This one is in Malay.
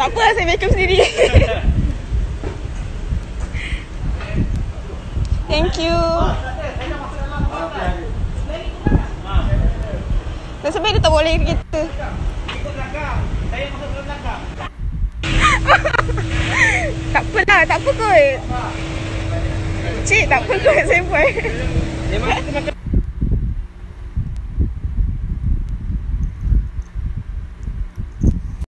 Tak apa lah, saya vacuum sendiri. Thank you. Nasib baik dia tak boleh kereta. Ikut belakang. Saya masuk ke belakang. Tak apalah, tak apa kot. Cik, tak apa kot saya buat. Memang kita makan